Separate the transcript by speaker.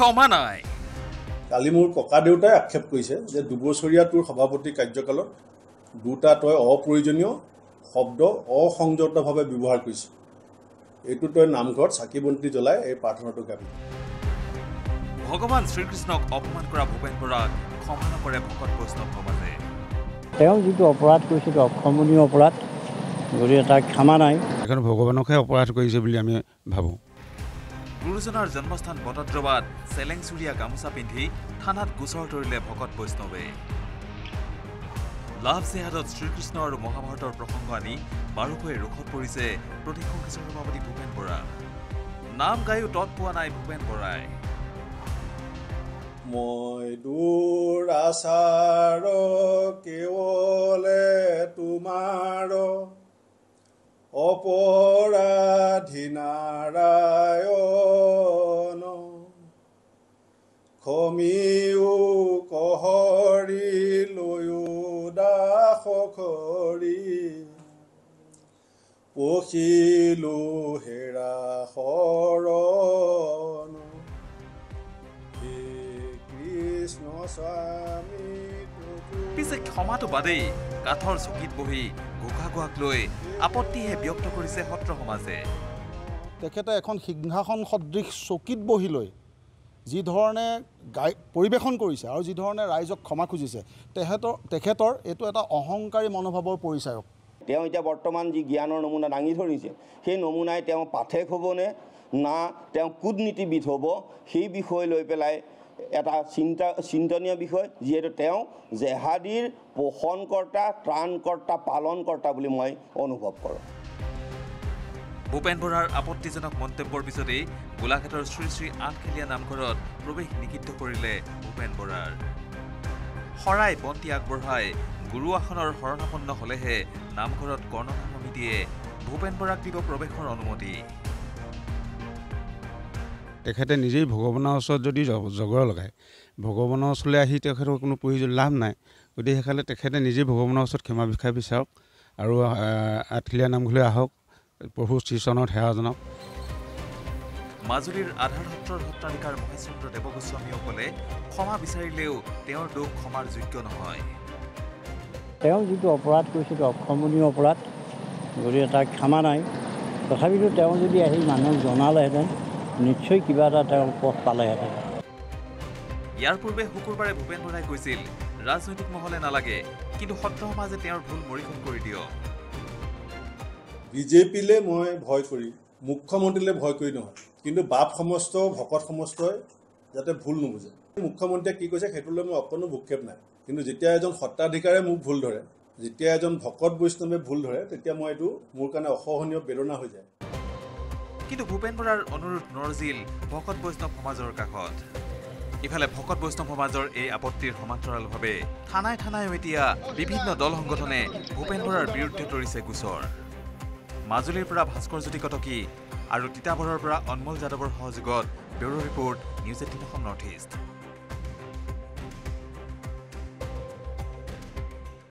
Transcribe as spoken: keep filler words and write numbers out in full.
Speaker 1: ক্ষমা নাই
Speaker 2: কালি মোৰ ককা দেউতাই আক্ষেপ কৰিছে যে দুবছৰীয়া তোৰ সভাপতি কাৰ্যকালত দুটা তই অপ্ৰয়োজনীয় শব্দ অসংযতভাৱে ব্যৱহাৰ কৰিছ এইটো তই নামঘৰত চাকি বন্তি জ্বলাই এই প্ৰাৰ্থনাটো গাবি
Speaker 1: ভগৱান শ্ৰীকৃষ্ণক অপমান কৰা ভূপেন বৰাক ক্ষমা নকৰে ভকত বৈষ্ণৱ সমাজে
Speaker 3: তেওঁ যিটো অপৰাধ কৰিছে অক্ষমনীয় অপৰাধ গতিকে তাক ক্ষমা নাই
Speaker 4: এখন ভগৱানকহে অপৰাধ কৰিছে বুলি আমি ভাবোঁ
Speaker 1: গুৰুজনাৰ জন্মস্থান বটদ্ৰৱাত চেলেংচুৰীয়া গামোচা পিন্ধি থানাত গোচৰ তৰিলে ভকত বৈষ্ণৱে লাভ জেহাদত শ্ৰীকৃষ্ণ আৰু মহাভাৰতৰ প্ৰসংগ আনি বাৰুকৈ ৰোষত পৰিছে প্ৰদেশ কংগ্ৰেছৰ সভাপতি ভূপেন বৰা নাম গায়ো তৎ পোৱা নাই ভূপেন বৰাই
Speaker 2: মই দুৰাচাৰ কেৱলে তোমাৰ অপৰাধী নাৰায়ণ খমিও কহৰি লৈও দাস খৰি পখিলো হেৰা শৰণ কৃষ্ণ স্বামী
Speaker 1: পিছে ক্ষমাটো বাদেই কাঠৰ চকীত বহি ঘোষা গোৱাক লৈ আপত্তিহে ব্যক্ত কৰিছে সত্ৰ সমাজে
Speaker 5: তেখেতে এখন সিংহাসন সদৃশ চকীত বহি লৈ যি ধৰণে গাই পৰিৱেশন কৰিছে আৰু যি ধৰণে ৰাইজক ক্ষমা খুজিছে তেখেতৰ তেখেতৰ এইটো এটা অহংকাৰী মনোভাৱৰ পৰিচায়ক
Speaker 6: তেওঁ এতিয়া বৰ্তমান যি জ্ঞানৰ নমুনা দাঙি ধৰিছে সেই নমুনাই তেওঁ পাঠেক হ'বনে না তেওঁ কূটনীতিবিদ হ'ব সেই বিষয় লৈ পেলাই এটা চিন্তা চিন্তনীয় বিষয় যিহেতু তেওঁ জেহাদীৰ পোষণকৰ্তা ত্ৰাণকৰ্তা পালনকৰ্তা বুলি মই অনুভৱ কৰোঁ
Speaker 1: ভূপেন বৰাৰ আপত্তিজনক মন্তব্যৰ পিছতেই গোলাঘাটৰ শ্ৰী শ্ৰী আঠখেলীয়া নামঘৰত প্ৰৱেশ নিষিদ্ধ কৰিলে ভূপেন বৰাৰ শৰাই বন্তি আগবঢ়াই গুৰু আসনৰ শৰণাপন্ন হলেহে নামঘৰত কৰ্ণধাৰ সমিতিয়ে ভূপেন বৰাক দিব প্ৰৱেশৰ অনুমতি
Speaker 4: তেখেতে নিজেই ভগৱানৰ ওচৰত যদি জগৰ লগায় ভগৱানৰ ওচৰলৈ আহি তেখেতৰ কোনো প্ৰয়োজন লাভ নাই গতিকে সেইকাৰণে তেখেতে নিজেই ভগৱানৰ ওচৰত ক্ষমা ভিক্ষা বিচাৰক আৰু আঠখেলীয়া নামঘৰলৈ আহক প্ৰভু শ্ৰীচৰণত সেৱা জনাওক
Speaker 1: মাজুলীৰ আধাৰ সত্ৰৰ সত্ৰাধিকাৰ মহেশচন্দ্ৰ দেৱগোস্বামীসকলে ক্ষমা বিচাৰিলেও তেওঁৰ দোষ ক্ষমাৰ যোগ্য নহয়
Speaker 3: তেওঁ যিটো অপৰাধ কৰিছে অক্ষমনীয় অপৰাধ গতিকে তাক ক্ষমা নাই তথাপিতো তেওঁ যদি আহি মানুহক জনালেহেঁতেন নিশ্চয় কিবা এটা তেওঁ পথ পালেহেঁতেন
Speaker 1: ইয়াৰ পূৰ্বে শুকুৰবাৰে ভূপেন বৰাই কৈছিল ৰাজনৈতিক মহলে নালাগে কিন্তু সত্ৰ সমাজে তেওঁৰ ভুল মৰিখন কৰি দিয়ক
Speaker 2: বিজেপিলে মই ভয় কৰি মুখ্যমন্ত্ৰীলে ভয় কৰি নহয় কিন্তু বাপ সমস্ত ভকত সমস্তই যাতে ভুল নুবুজে মুখ্যমন্ত্ৰীয়ে কি কৈছে সেইটোলৈ মই অকণো ভূক্ষেপ নাই কিন্তু যেতিয়া এজন সত্ৰাধিকাৰে মোক ভুল ধৰে যেতিয়া এজন ভকত বৈষ্ণৱে ভুল ধৰে তেতিয়া মই এইটো মোৰ কাৰণে অসহনীয় বেদনা হৈ যায়
Speaker 1: কিন্তু ভূপেন বৰাৰ অনুৰোধ নৰজিল ভকত বৈষ্ণৱ সমাজৰ কাষত ইফালে ভকত বৈষ্ণৱ সমাজৰ এই আপত্তিৰ সমান্তৰালভাৱে থানাই থানাই এতিয়া বিভিন্ন দল সংগঠনে ভূপেন বৰাৰ বিৰুদ্ধে তৰিছে গোচৰ মাজুলীৰ পৰা ভাস্কৰজ্যোতি কটকী আৰু তিতাবৰৰ পৰা অনমল যাদৱৰ সহযোগত bureau report news eighteen Assam north east.